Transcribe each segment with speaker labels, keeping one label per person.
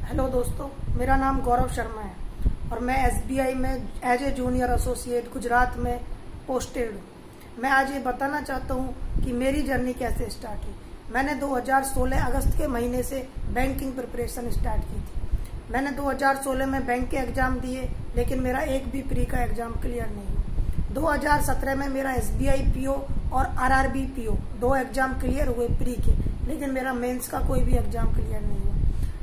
Speaker 1: Hello दोस्तों, मेरा नाम गौरव शर्मा है और मैं एसबीआई में as a junior associate Gujarat में पोस्टेड हूँ। मैं आज ये बताना चाहता हूँ कि मेरी जर्नी कैसे स्टार्ट हुई। मैंने 2016 अगस्त के महीने से बैंकिंग प्रिपरेशन स्टार्ट की थी। मैंने 2016 में बैंक के एग्जाम दिए, लेकिन मेरा एक भी प्री का एग्जाम क्लियर नहीं हुआ। 2017 में मेरा एसबीआई पीओ और आरआरबी पीओ 2 एग्जाम क्लियर हुए प्री के, लेकिन मेरा मेंस का कोई भी एग्जाम क्लियर नहीं हुआ।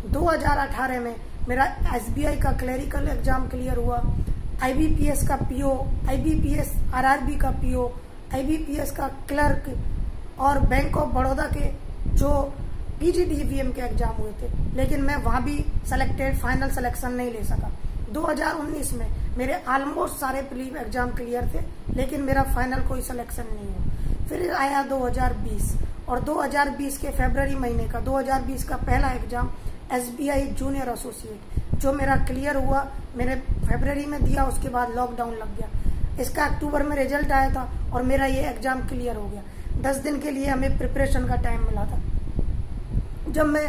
Speaker 1: 2018 में मेरा एसबीआई का क्लरिकल एग्जाम क्लियर हुआ, आईबीपीएस का पीओ, आईबीपीएस आरआरबी का पीओ, आईबीपीएस का क्लर्क और बैंक ऑफ बड़ौदा के जो पीजीडीवीएम के एग्जाम हुए थे, लेकिन मैं वहां भी फाइनल सिलेक्शन नहीं ले सका। 2019 में मेरे ऑलमोस्ट सारे प्री एग्जाम क्लियर थे, लेकिन मेरा फाइनल कोई सिलेक्शन नहीं हुआ। फिर आया 2020 और 2020 के फरवरी महीने का 2020 का पहला एग्जाम एसबीआई जूनियर एसोसिएट, जो मेरा क्लियर हुआ। मैंने फरवरी में दिया, उसके बाद लॉकडाउन लग गया। इसका अक्टूबर में रिजल्ट आया था और मेरा ये एग्जाम क्लियर हो गया। 10 दिन के लिए हमें प्रिपरेशन का टाइम मिला था। जब मैं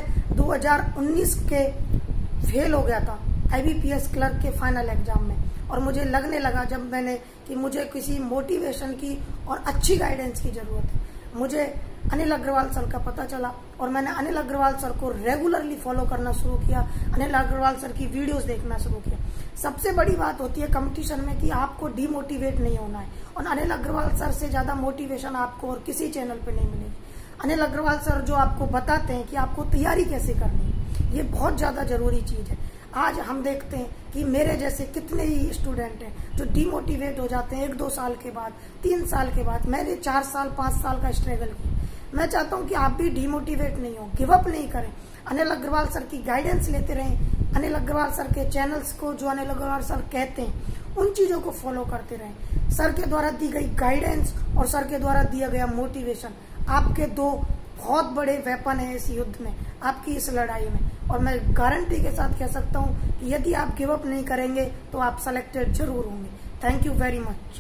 Speaker 1: 2019 के फेल हो गया था आईबीपीएस क्लर्क के फाइनल एग्जाम में, और मुझे लगने लगा जब मैंने कि मुझे किसी मोटिवेशन की और अच्छी गाइडेंस की जरूरत है। मुझे अनिल अग्रवाल सर का पता चला और मैंने अनिल अग्रवाल सर को रेगुलरली फॉलो करना शुरू किया। अनिल अग्रवाल सर की वीडियोस देखना शुरू किया। सबसे बड़ी बात होती है कंपटीशन में कि आपको डिमोटिवेट नहीं होना है, और अनिल अग्रवाल सर से ज्यादा मोटिवेशन आपको और किसी चैनल पे नहीं मिलेगी। अनिल अग्रवाल सर जो आपको बताते हैं कि आपको तैयारी कैसे करनी है, ये बहुत ज्यादा जरूरी चीज है। आज हम देखते हैं कि मेरे जैसे कितने ही स्टूडेंट हैं जो डिमोटिवेट हो जाते हैं 1-2 साल के बाद, 3 साल के बाद। मैंने 4 साल 5 साल का स्ट्रगल किया। मैं चाहता हूं कि आप भी डिमोटिवेट नहीं हो, गिव अप नहीं करें। अनिल अग्रवाल सर की गाइडेंस लेते रहें। अनिल अग्रवाल सर के चैनल्स को जो अनिल अग्रवाल सर कहते हैं उन चीजों को फॉलो करते रहें। सर के द्वारा दी गई गाइडेंस और सर के द्वारा दिया गया मोटिवेशन आपके 2 बहुत बड़े वेपन है इस युद्ध में, आपकी इस लड़ाई में। और मैं गारंटी के साथ कह सकता हूं कि यदि आप गिव अप नहीं करेंगे तो आप सेलेक्टेड जरूर होंगे। Thank you very much.